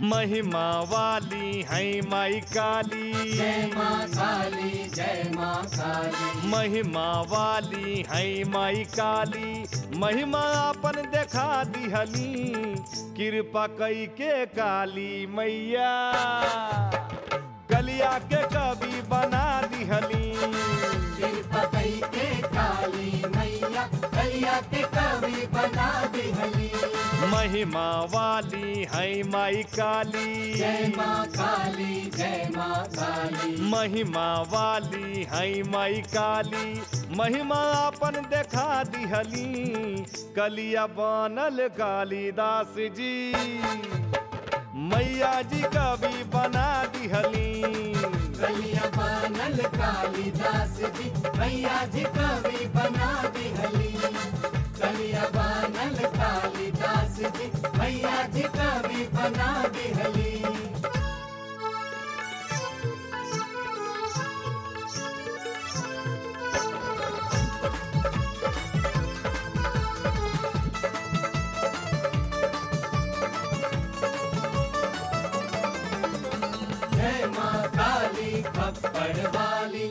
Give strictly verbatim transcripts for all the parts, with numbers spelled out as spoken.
महिमा वाली है माई काली, जय माँ काली, जय माँ काली। महिमा वाली है माई काली, महिमा अपन देखा दिहली, कृपा कई के काली मैया कलिया के कवि बना दिहली। कृपा कई के काली मैया कलिया के कवि बना दिहली। महिमा वाली है माई काली, जय माँ काली, जय माँ काली। महिमा वाली है माई काली, महिमा अपन देखा दिहली, कलिया बनल कालिदास जी मैया जी कवि बना दिहली। कलिया बनल कालिदास जी मैया जी कवि बना दिहली। कलिया बनल कालिदास जी मैया जी कवि बना दिहली। जय माँ काली खप्पड़ वाली,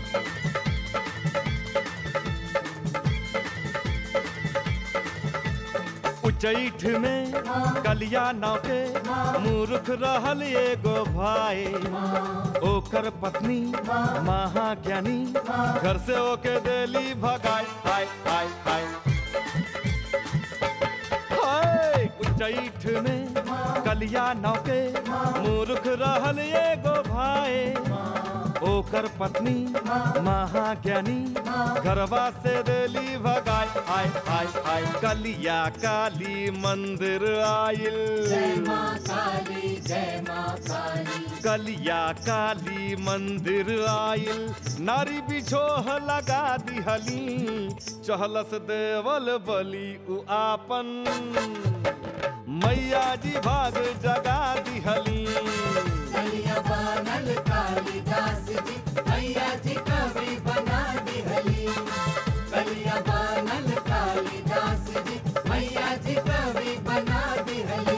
उच्चैठ में कलिया नाव के मूर्ख रहल एगो भाई, ओकर पत्नी महाज्ञानी घर से ओके देली भगाई। हाय हाय हाय हाय उच्चैठ में कलिया नाव के मूर्ख रहल एगो भाई, ओकर पत्नी महाज्ञानी घरवा से देली भगाई। हाय हाय हाय कलिया काली मंदिर आइल, जय माँ काली, जय माँ काली। कलिया काली मंदिर आइल, नारी बिछोह लगा दिहली, चहलस देवल बलि उ आपन, मैया जी भाग जगा दिहली। कलिया बनल कालिदास जी मैया जी कवि बना दिहली। कलिया बनल कालिदास जी मैया जी कवि बना दिहली।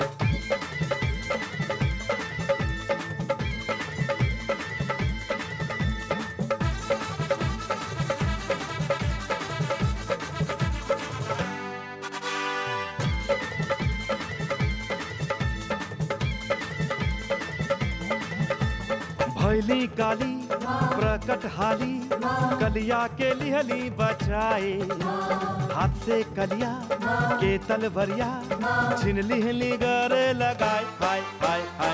भैली काली प्रकट हाली, कलिया के लिहली बचाए, हाथ से कलिया के तलवरिया छिन लिहली गरे लगाए। हाय हाय हाय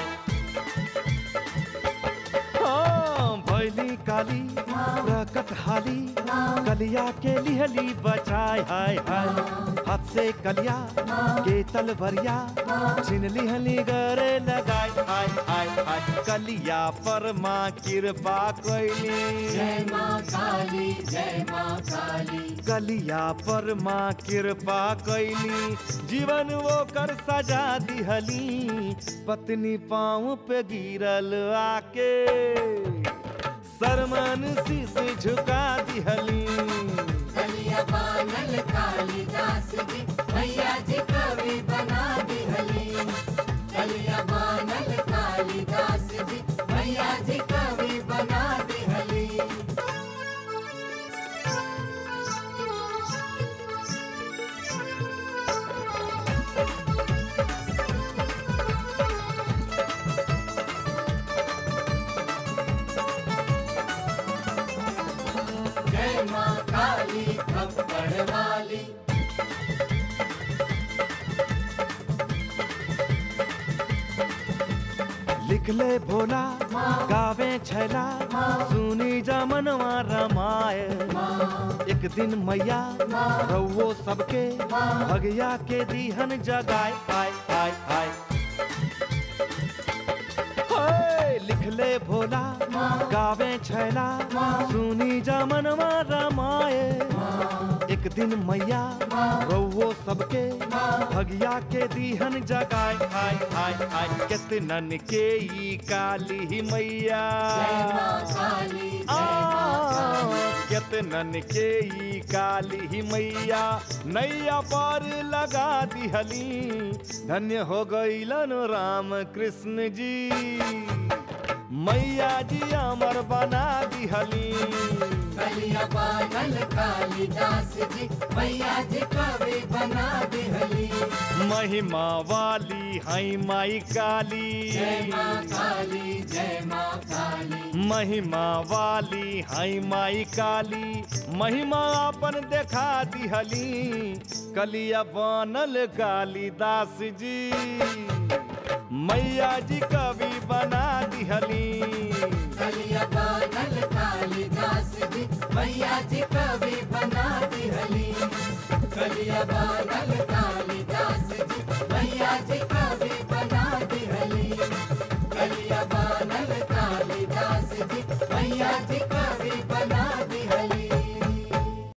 हाँ भैली काली प्रकट हाली, कलिया के लिहली बचाए। हाय हाय हाथ से कलिया के तलवरिया छिन लिहली गरे लगाए। हाय हाय हाय कलिया पर माँ कृपा कैली, जय माँ काली, जय माँ काली। कलिया पर माँ कृपा कैली, जीवन वो कर सजा दिहली, पत्नी पाँव पे गिरल आके सरमन शीश झुका दिहली। कलिया बनल कालिदास जी मैया जी कवि बना दिहली। कलिया बनल कालिदास जी मैया जी कवि बना दिहली। जय माँ काली खप्पड़ वाली, लिखले भोला गावे छैला, सुनी जमनवा रमाय, एक दिन मैया रउओ सबके भगिया के दीहन जगाए। हाय हाय हाय हाय लिखले भोला गावे छैला, सुनी जमनवा रमाय, एक दिन मैया रउओ सबके भगिया के दीहन जगाए। हाय हाय हाय केतनन के ई काली मैया, जय माँ काली, जय माँ काली। कितनन के ई काली ही मैया नैया पार लगा दिहली। धन्य हो गईलन राम कृष्ण जी, मैया जी अमर बना दिहली। कलिया बादल कालिदास जी मैया जी कवि बना दिहली। महिमा वाली है माई काली, जय माँ काली जय माँ काली। महिमा वाली है माई काली, महिमा अपन देखा दिहली। कलिया बनल कालिदास जी, मैया जी कवि बना दिहली। कलिया बादल कालिदास जी मैया जी कवि बना दिहली। कलिया बादल काली